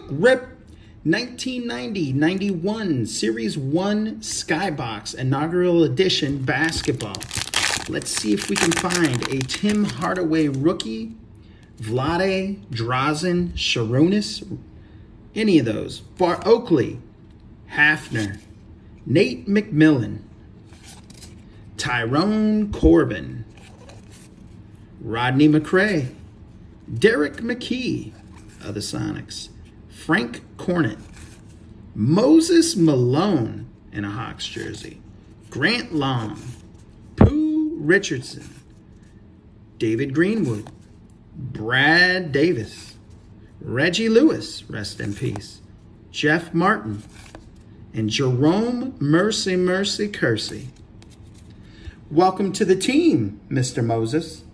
Rip 1990-91 Series 1 SkyBox Inaugural Edition Basketball. Let's see if we can find a Tim Hardaway rookie, Vlade, Drazen, Sharunas, any of those. Far Oakley, Hafner, Nate McMillan, Tyrone Corbin, Rodney McRae, Derek McKee of the Sonics, Frank Cornett, Moses Malone in a Hawks jersey, Grant Long, Pooh Richardson, David Greenwood, Brad Davis, Reggie Lewis, rest in peace, Jeff Martin, and Jerome Mercy Kersey. Welcome to the team, Mr. Moses.